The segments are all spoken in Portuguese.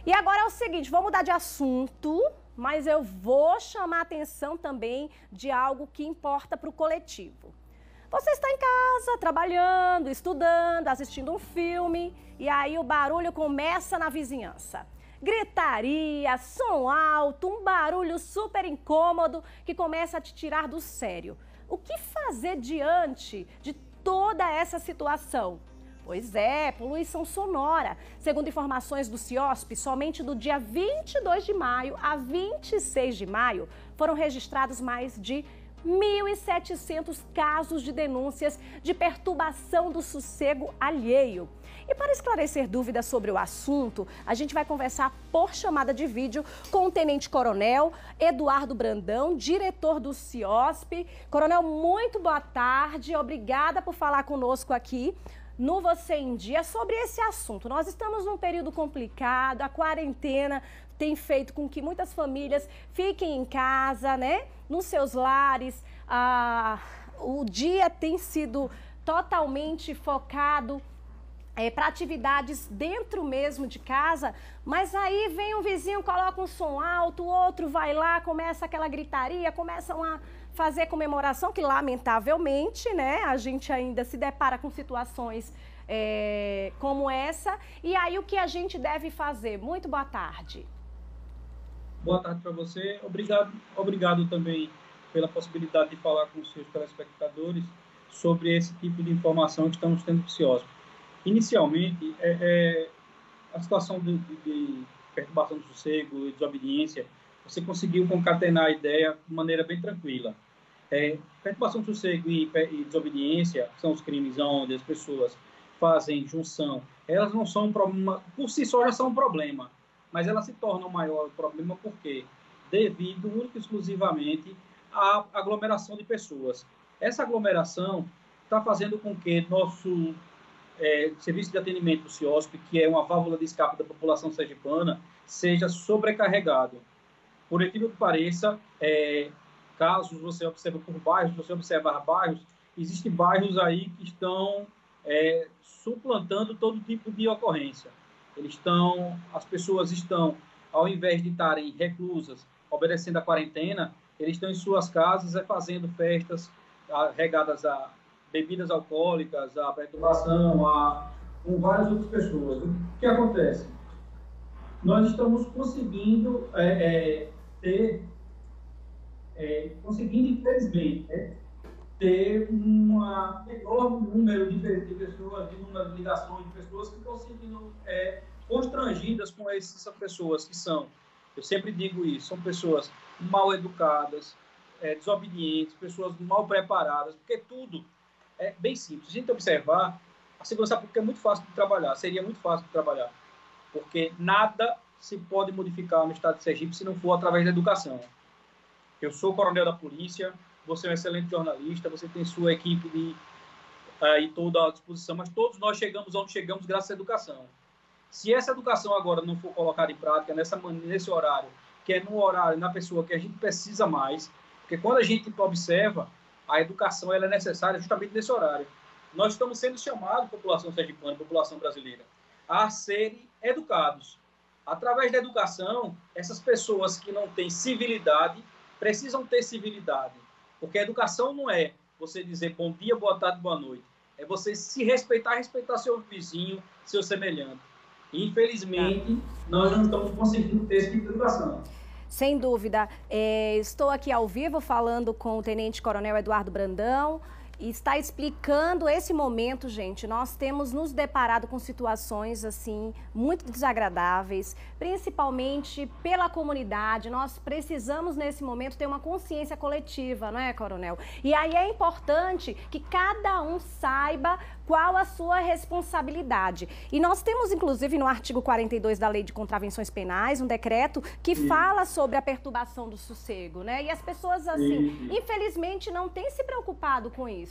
E agora é o seguinte, vou mudar de assunto, mas eu vou chamar a atenção também de algo que importa para o coletivo. Você está em casa, trabalhando, estudando, assistindo um filme, e aí o barulho começa na vizinhança. Gritaria, som alto, um barulho super incômodo que começa a te tirar do sério. O que fazer diante de toda essa situação? Pois é, poluição sonora. Segundo informações do CIOSP, somente do dia 22 de maio a 26 de maio foram registrados mais de 1.700 casos de denúncias de perturbação do sossego alheio. E para esclarecer dúvidas sobre o assunto, a gente vai conversar por chamada de vídeo com o Tenente Coronel Eduardo Brandão, diretor do CIOSP. Coronel, muito boa tarde, obrigada por falar conosco aqui no Você em Dia sobre esse assunto. Nós estamos num período complicado, a quarentena tem feito com que muitas famílias fiquem em casa, né? Nos seus lares. O dia tem sido totalmente focado para atividades dentro mesmo de casa, mas aí vem um vizinho, coloca um som alto, o outro vai lá, começa aquela gritaria, começam a fazer comemoração, que lamentavelmente, né, a gente ainda se depara com situações como essa. E aí o que a gente deve fazer? Muito boa tarde. Boa tarde para você. Obrigado também pela possibilidade de falar com os seus telespectadores sobre esse tipo de informação que estamos tendo do CIOSP. Inicialmente, a situação de perturbação do sossego e desobediência, você conseguiu concatenar a ideia de maneira bem tranquila. Perturbação do sossego e desobediência são os crimes onde as pessoas fazem junção. Elas não são um problema, por si só já são um problema, mas elas se tornam maior problema por quê? Devido única e exclusivamente à aglomeração de pessoas. Essa aglomeração está fazendo com que nosso serviço de atendimento do CIOSP, que é uma válvula de escape da população sergipana, seja sobrecarregado. Por incrível que pareça, casos você observa por bairros, você observar bairros, existem bairros aí que estão suplantando todo tipo de ocorrência. As pessoas estão, ao invés de estarem reclusas, obedecendo a quarentena, eles estão em suas casas fazendo festas regadas a bebidas alcoólicas, a perturbação, com várias outras pessoas. O que acontece? Nós estamos conseguindo infelizmente, ter um menor número de pessoas, de número de ligações de pessoas que estão se sentindo constrangidas com essas pessoas que são, eu sempre digo isso, são pessoas mal educadas, desobedientes, pessoas mal preparadas, porque tudo é bem simples. Se a gente observar, a segurança pública é muito fácil de trabalhar, seria muito fácil de trabalhar, porque nada se pode modificar no estado de Sergipe se não for através da educação. Eu sou coronel da polícia, você é um excelente jornalista, você tem sua equipe e toda à disposição, mas todos nós chegamos onde chegamos graças à educação. Se essa educação agora não for colocada em prática nesse horário, que é no horário, na pessoa que a gente precisa mais, porque quando a gente observa, a educação ela é necessária justamente nesse horário. Nós estamos sendo chamados, população sergipana, população brasileira, a serem educados. Através da educação, essas pessoas que não têm civilidade, precisam ter civilidade. Porque a educação não é você dizer bom dia, boa tarde, boa noite. É você se respeitar, respeitar seu vizinho, seu semelhante. E, infelizmente, nós não estamos conseguindo ter esse tipo de educação. Sem dúvida. Estou aqui ao vivo falando com o Tenente Coronel Eduardo Brandão e está explicando esse momento, gente. Nós temos nos deparado com situações, assim, muito desagradáveis, principalmente pela comunidade. Nós precisamos, nesse momento, ter uma consciência coletiva, não é, Coronel? E aí é importante que cada um saiba qual a sua responsabilidade. E nós temos, inclusive, no artigo 42 da Lei de Contravenções Penais, um decreto que fala sobre a perturbação do sossego, né? E as pessoas, assim, infelizmente, não têm se preocupado com isso.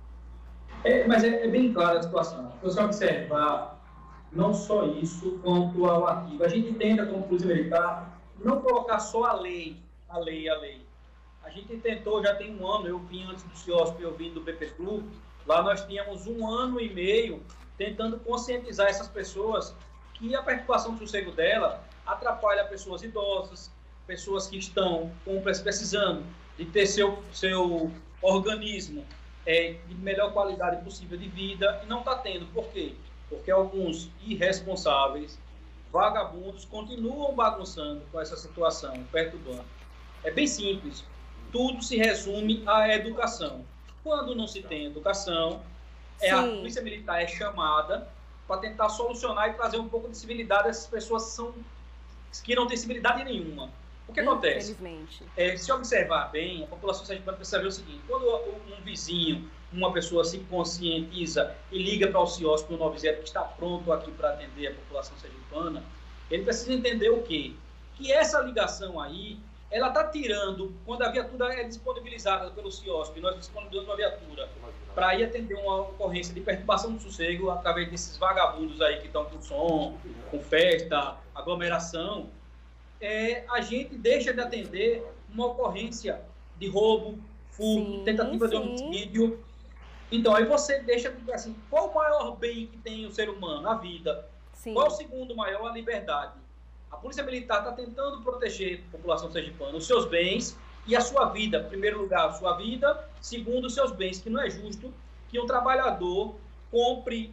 Mas é bem clara a situação. Se você observar, não só isso, quanto ao artigo. A gente tenta, como Polícia Militar, não colocar só a lei. A gente tentou, já tem um ano, eu vim antes do CIOSP, eu vim do BPClub, lá nós tínhamos 1 ano e meio tentando conscientizar essas pessoas que a perturbação do sossego dela atrapalha pessoas idosas, pessoas que estão precisando de ter seu organismo de melhor qualidade possível de vida e não está tendo. Por quê? Porque alguns irresponsáveis, vagabundos, continuam bagunçando com essa situação, perturbando. É bem simples. Tudo se resume à educação. Quando não se tem educação, a polícia militar é chamada para tentar solucionar e trazer um pouco de civilidade a essas pessoas que não têm civilidade nenhuma. O que acontece? Se observar bem, a população sergipana precisa ver o seguinte: quando um vizinho, uma pessoa se conscientiza e liga para o CIOSP 190, que está pronto aqui para atender a população sergipana, ele precisa entender o quê? Que essa ligação aí, ela está tirando, quando a viatura é disponibilizada pelo CIOSP, nós disponibilizamos uma viatura para ir atender uma ocorrência de perturbação do sossego através desses vagabundos aí que estão com som, com festa, aglomeração, a gente deixa de atender uma ocorrência de roubo, furto, tentativa de homicídio. Então, aí você deixa de assim, qual o maior bem que tem o ser humano? A vida. Qual o segundo maior? A liberdade. A Polícia Militar está tentando proteger a população sergipana, os seus bens e a sua vida. Em primeiro lugar, a sua vida. Segundo, os seus bens, que não é justo que um trabalhador compre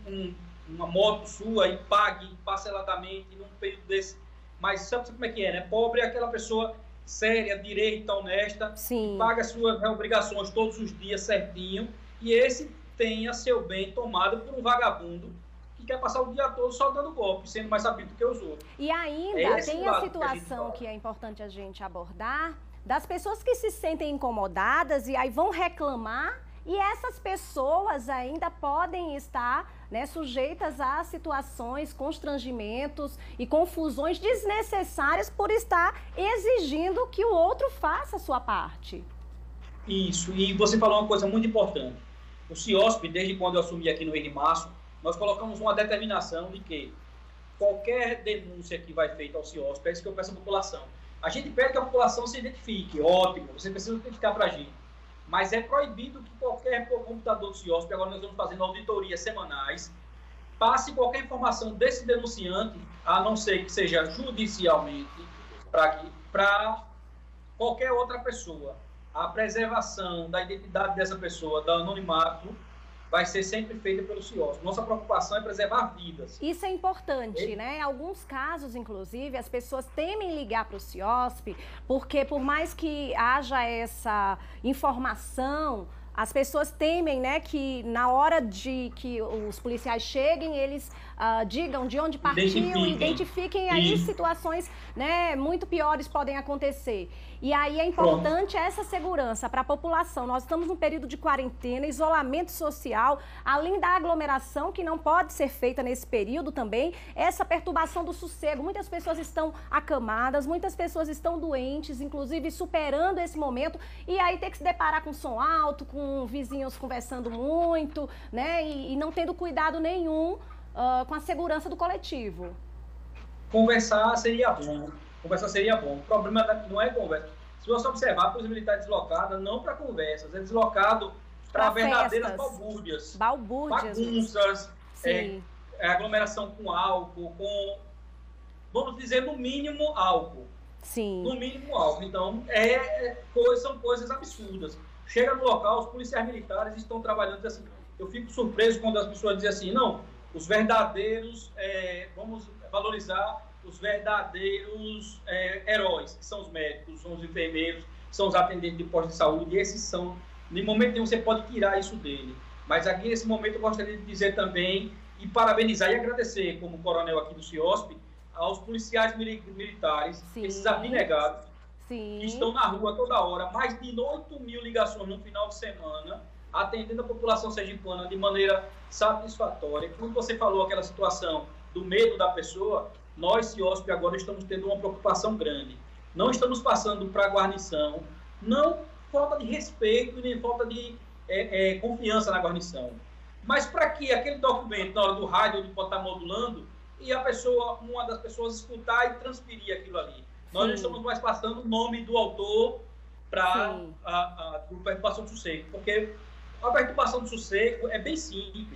uma moto sua e pague parceladamente num período desse. Mas sabe como é que é, né? Pobre é aquela pessoa séria, direita, honesta, que paga suas obrigações todos os dias certinho, e esse tenha seu bem tomado por um vagabundo que quer passar o dia todo só dando golpe, sendo mais sabido que os outros. E ainda tem a situação que é importante a gente abordar, das pessoas que se sentem incomodadas e aí vão reclamar, e essas pessoas ainda podem estar, né, sujeitas a situações, constrangimentos e confusões desnecessárias por estar exigindo que o outro faça a sua parte. Isso, e você falou uma coisa muito importante. O CIOSP, desde quando eu assumi aqui no mês de março, nós colocamos uma determinação de que qualquer denúncia que vai feita ao CIOSP, é isso que eu peço à população. A gente pede que a população se identifique, ótimo, você precisa identificar para a gente. Mas é proibido que qualquer computador do CIOSP, agora nós estamos fazendo auditorias semanais, passe qualquer informação desse denunciante, a não ser que seja judicialmente, para qualquer outra pessoa. A preservação da identidade dessa pessoa, do anonimato, vai ser sempre feita pelo CIOSP. Nossa preocupação é preservar vidas. Isso é importante, né? Em alguns casos, inclusive, as pessoas temem ligar para o CIOSP, porque por mais que haja essa informação, as pessoas temem, né, que na hora de que os policiais cheguem, eles digam de onde partiu, identifiquem, e aí situações, né, muito piores podem acontecer. E aí é importante essa segurança para a população. Nós estamos num período de quarentena, isolamento social, além da aglomeração que não pode ser feita nesse período também, essa perturbação do sossego. Muitas pessoas estão acamadas, muitas pessoas estão doentes, inclusive superando esse momento, e aí ter que se deparar com som alto, com vizinhos conversando muito, né, e não tendo cuidado nenhum com a segurança do coletivo. Conversar seria bom. Conversar seria bom. O problema não é conversa. Se você observar, a Polícia Militar é deslocada não para conversas, é deslocado para verdadeiras balbúrdias. Bagunças, aglomeração com álcool, vamos dizer, no mínimo álcool. Sim. No mínimo álcool. Então, são coisas absurdas. Chega no local, os policiais militares estão trabalhando assim. Eu fico surpreso quando as pessoas dizem assim, não, os verdadeiros, vamos valorizar os verdadeiros heróis, que são os médicos, são os enfermeiros, são os atendentes de postos de saúde, e esses são, de momento nenhum você pode tirar isso dele. Mas aqui nesse momento eu gostaria de dizer também, e parabenizar e agradecer, como coronel aqui do CIOSP, aos policiais militares, esses abnegados, que estão na rua toda hora, mais de 8 mil ligações no final de semana, atendendo a população sergipana de maneira satisfatória. Como você falou, aquela situação do medo da pessoa, nós, CIOSP, agora estamos tendo uma preocupação grande. Não estamos passando para a guarnição, não falta de respeito nem falta de confiança na guarnição. Mas para que aquele documento, na hora do rádio, ele pode estar modulando, e uma das pessoas escutar e transferir aquilo ali. Nós não estamos mais passando o nome do autor para a perturbação do sossego, porque a perturbação do sossego é bem simples.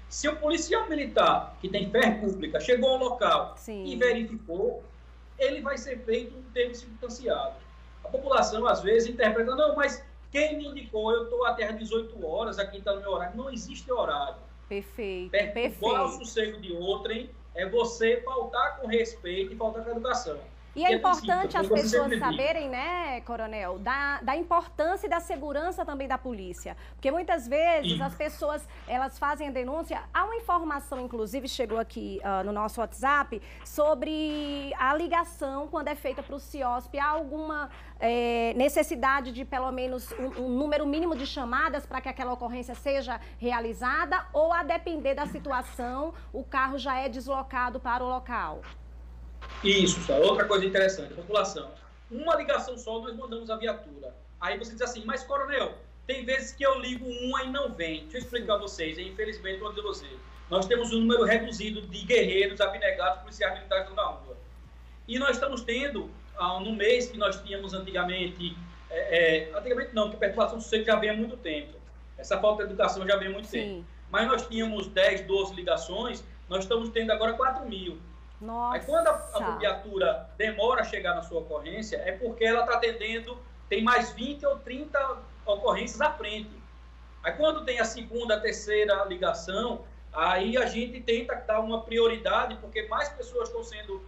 Se o policial militar, que tem fé pública, chegou ao local Sim. e verificou, ele vai ser feito um termo circunstanciado. A população, às vezes, interpreta, não, mas quem me indicou, eu estou até às 18 horas, aqui está no meu horário. Não existe horário. Perfeito, Perturbar o sossego de outrem é você faltar com respeito e faltar com educação. E é importante as pessoas saberem, né, Coronel, da importância e da segurança também da polícia. Porque muitas vezes as pessoas, elas fazem a denúncia. Há uma informação, inclusive, chegou aqui no nosso WhatsApp, sobre a ligação quando é feita para o CIOSP. Há alguma necessidade de pelo menos um número mínimo de chamadas para que aquela ocorrência seja realizada? Ou, a depender da situação, o carro já é deslocado para o local? Isso, só. Outra coisa interessante, população. Uma ligação só, nós mandamos a viatura. Aí você diz assim, mas coronel, tem vezes que eu ligo uma e não vem. Deixa eu explicar a vocês, infelizmente, vou dizer a você. Nós temos um número reduzido de guerreiros, abnegados, policiais militares que estão na rua. E nós estamos tendo, no mês que nós tínhamos antigamente, antigamente não, porque a perturbação do sossego já vem há muito tempo. Essa falta de educação já vem há muito tempo. Mas nós tínhamos 10, 12 ligações, nós estamos tendo agora 4.000. Nossa. Aí quando a viatura demora a chegar na sua ocorrência, é porque ela está atendendo, tem mais 20 ou 30 ocorrências à frente. Aí quando tem a segunda, a terceira ligação, aí a gente tenta dar uma prioridade, porque mais pessoas estão sendo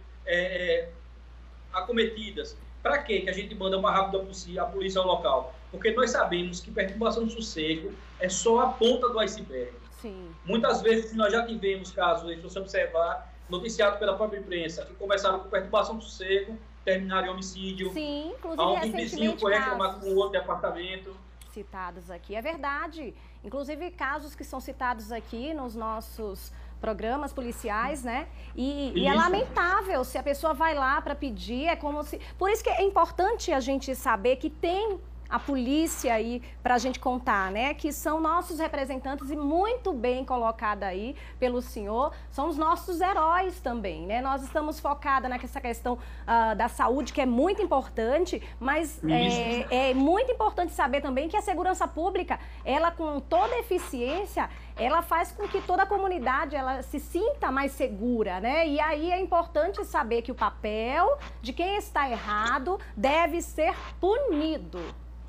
acometidas. Para quê que a gente manda o mais rápido possível a polícia ao local? Porque nós sabemos que perturbação do sossego é só a ponta do iceberg. Sim. Muitas vezes nós já tivemos casos, se você observar, noticiado pela própria imprensa, que começaram com perturbação do sossego, terminaram em homicídio. Sim, inclusive algum vizinho foi reclamar com o outro de apartamento. Citados aqui, é verdade. Inclusive casos que são citados aqui nos nossos programas policiais, né? E é lamentável, se a pessoa vai lá para pedir, é como se... Por isso que é importante a gente saber que tem a polícia aí para a gente contar, né? Que são nossos representantes e muito bem colocada aí pelo senhor, são os nossos heróis também, né? Nós estamos focadas nessa questão da saúde, que é muito importante, mas é muito importante saber também que a segurança pública, ela com toda a eficiência, ela faz com que toda a comunidade ela se sinta mais segura, né? E aí é importante saber que o papel de quem está errado deve ser punido.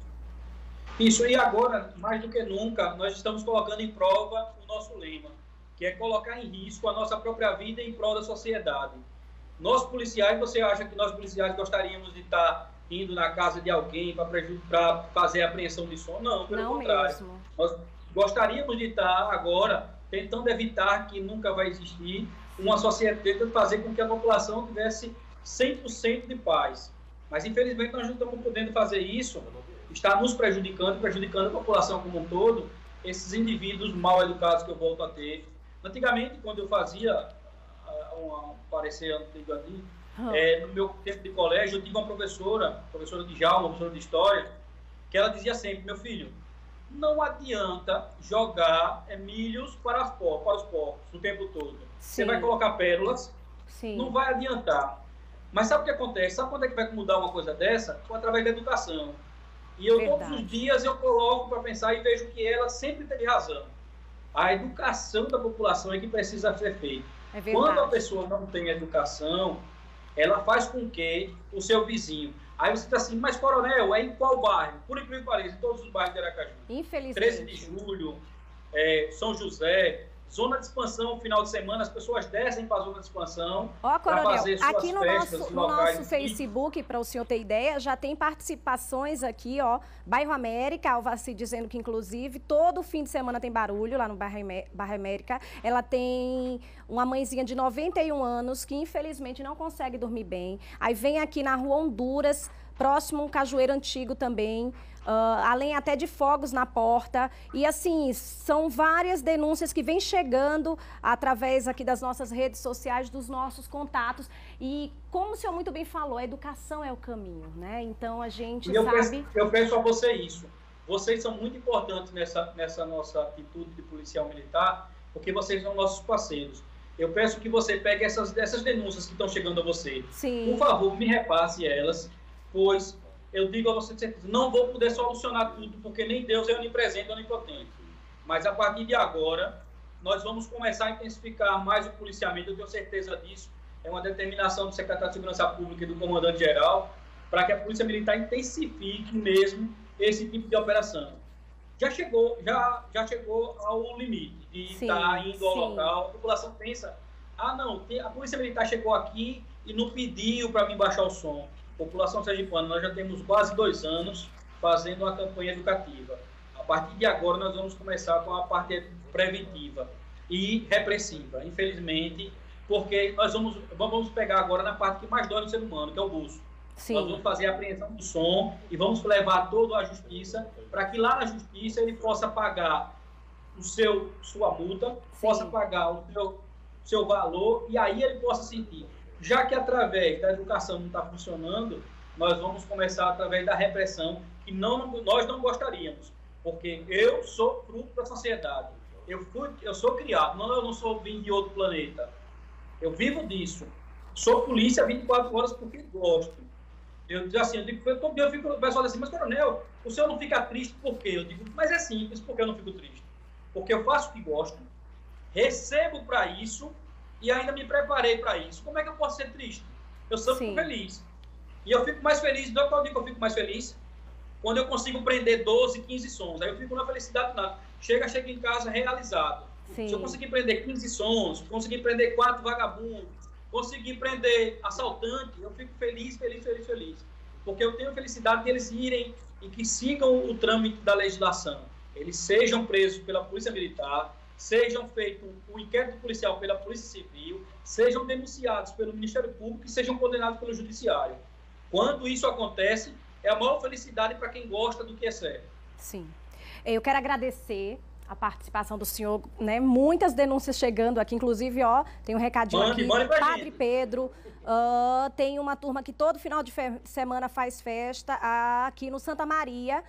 Isso, e agora, mais do que nunca, nós estamos colocando em prova o nosso lema, que é colocar em risco a nossa própria vida em prol da sociedade. Nós policiais, você acha que nós policiais gostaríamos de estar indo na casa de alguém para fazer a apreensão de som? Não, pelo contrário. Mesmo. Nós gostaríamos de estar agora tentando evitar que nunca vai existir uma sociedade, tentando fazer com que a população tivesse 100% de paz. Mas, infelizmente, nós não estamos podendo fazer isso. Está nos prejudicando a população como um todo, esses indivíduos mal educados que eu volto a ter. Antigamente, quando eu fazia um parecer antigo ali, no meu tempo de colégio, eu tive uma professora de Djalma, professora de História, que ela dizia sempre, meu filho, não adianta jogar milhos para os porcos o tempo todo. Sim. Você vai colocar pérolas, sim, não vai adiantar. Mas sabe o que acontece? Sabe quando é que vai mudar uma coisa dessa? Através da educação. E eu, todos os dias, eu coloco para pensar e vejo que ela sempre teve razão. A educação da população é que precisa ser feita. Quando a pessoa não tem educação, ela faz com que o seu vizinho... Aí você diz assim, mas coronel, é em qual bairro? Por incrível que pareça, em todos os bairros de Aracaju. Infelizmente. 13 de julho, São José... Zona de expansão, final de semana, as pessoas descem para a zona de expansão. Ó, Coronel, aqui no nosso Facebook, para o senhor ter ideia, já tem participações aqui, ó. Bairro América, Alvaci dizendo que, inclusive, todo fim de semana tem barulho lá no Bairro América. Ela tem uma mãezinha de 91 anos que, infelizmente, não consegue dormir bem. Aí vem aqui na Rua Honduras, próximo a um cajueiro antigo também. Além até de fogos na porta. E assim, são várias denúncias que vêm chegando através aqui das nossas redes sociais, dos nossos contatos. E como o senhor muito bem falou, a educação é o caminho, né? Então a gente sabe... Eu peço a você isso. Vocês são muito importantes nessa nossa atitude de policial militar, porque vocês são nossos parceiros. Eu peço que você pegue essas denúncias que estão chegando a você. Sim. Por favor, me repasse elas, pois... Eu digo a você de certeza, não vou poder solucionar tudo, porque nem Deus é onipresente, onipotente. Mas a partir de agora, nós vamos começar a intensificar mais o policiamento, eu tenho certeza disso. É uma determinação do secretário de Segurança Pública e do comandante-geral para que a Polícia Militar intensifique mesmo esse tipo de operação. Já chegou ao limite de estar indo ao local. A população pensa, não, a Polícia Militar chegou aqui e não pediu para mim baixar o som. População sergipana, nós já temos quase 2 anos fazendo uma campanha educativa. A partir de agora, nós vamos começar com a parte preventiva e repressiva, infelizmente, porque nós vamos pegar agora na parte que mais dói no ser humano, que é o bolso. Sim. Nós vamos fazer a apreensão do som e vamos levar todo à justiça, para que lá na justiça ele possa pagar sua multa, sim, possa pagar o seu valor, e aí ele possa sentir. Já que através da educação não está funcionando, nós vamos começar através da repressão, que nós não gostaríamos, porque eu sou fruto da sociedade. Eu sou criado, eu não sou vindo de outro planeta. Eu vivo disso. Sou polícia 24 horas porque gosto. Eu digo assim, o pessoal diz assim, mas coronel, o senhor não fica triste por quê? Eu digo, mas é simples, por que eu não fico triste? Porque eu faço o que gosto, recebo para isso e ainda me preparei para isso. Como é que eu posso ser triste? Eu só fico feliz. E eu fico mais feliz, não é qual dia que eu fico mais feliz? Quando eu consigo prender 12, 15 sons. Aí eu fico na felicidade nada. Chega em casa realizado. Sim. Se eu conseguir prender 15 sons, conseguir prender 4 vagabundos, conseguir prender assaltante, eu fico feliz. Porque eu tenho felicidade de eles irem e que sigam o trâmite da legislação. Eles sejam presos pela Polícia Militar, sejam feito o inquérito policial pela Polícia Civil, sejam denunciados pelo Ministério Público e sejam condenados pelo Judiciário. Quando isso acontece, é a maior felicidade para quem gosta do que é certo. Sim. Eu quero agradecer a participação do senhor, né? Muitas denúncias chegando aqui, inclusive, tem um recadinho aqui, Padre Pedro, tem uma turma que todo final de semana faz festa aqui no Santa Maria,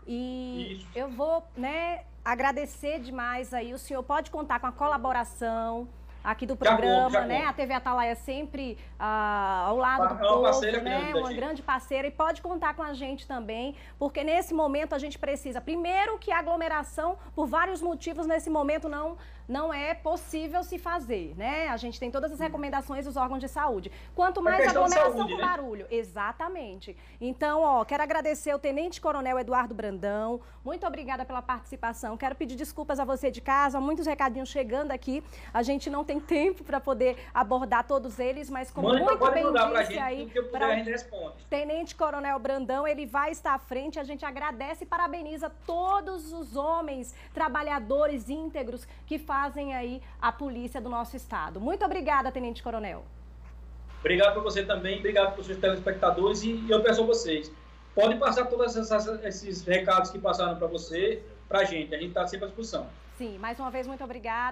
e isso. Eu vou, agradecer demais aí, o senhor pode contar com a colaboração aqui do programa, né? A TV Atalaia sempre ao lado do povo, né? Uma grande parceira, e pode contar com a gente também, porque nesse momento a gente precisa, primeiro, que a aglomeração, por vários motivos, nesse momento não é possível se fazer, né? A gente tem todas as recomendações dos órgãos de saúde. Quanto mais aglomeração com barulho. Exatamente. Então, quero agradecer o Tenente Coronel Eduardo Brandão. Muito obrigada pela participação. Quero pedir desculpas a você de casa, muitos recadinhos chegando aqui. A gente não tem tempo para poder abordar todos eles, mas como muito bem disse aí, Tenente Coronel Brandão, ele vai estar à frente. A gente agradece e parabeniza todos os homens, trabalhadores íntegros que fazem aí a polícia do nosso estado. Muito obrigada, Tenente Coronel. Obrigado por você também, obrigado por seus telespectadores, e eu peço a vocês, podem passar todos esses recados que passaram para você, para a gente está sempre à disposição. Sim, mais uma vez, muito obrigada.